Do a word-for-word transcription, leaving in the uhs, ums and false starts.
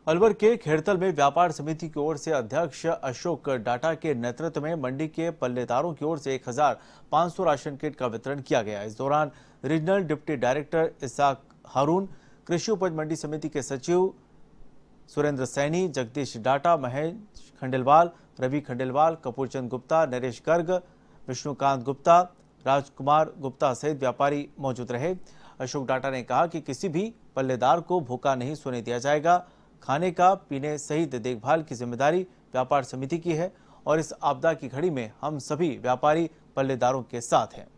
अलवर के खेड़तल में व्यापार समिति की ओर से अध्यक्ष अशोक डाटा के नेतृत्व में मंडी के पल्लेदारों की ओर से एक हजार पाँच सौ राशन किट का वितरण किया गया। इस दौरान regional deputy director Ishaq Haroon, कृषि उपज मंडी समिति के सचिव सुरेंद्र सैनी, जगदीश डाटा, महेश खंडेलवाल, रवि खंडेलवाल, कपूरचंद गुप्ता, नरेश गर्ग, विष्णुकांत गुप्ता, राजकुमार गुप्ता सहित व्यापारी मौजूद रहे। अशोक डाटा ने कहा कि किसी भी पल्लेदार को भूखा नहीं सोने दिया जाएगा। खाने का, पीने सहित देखभाल की जिम्मेदारी व्यापार समिति की है और इस आपदा की घड़ी में हम सभी व्यापारी पल्लेदारों के साथ हैं।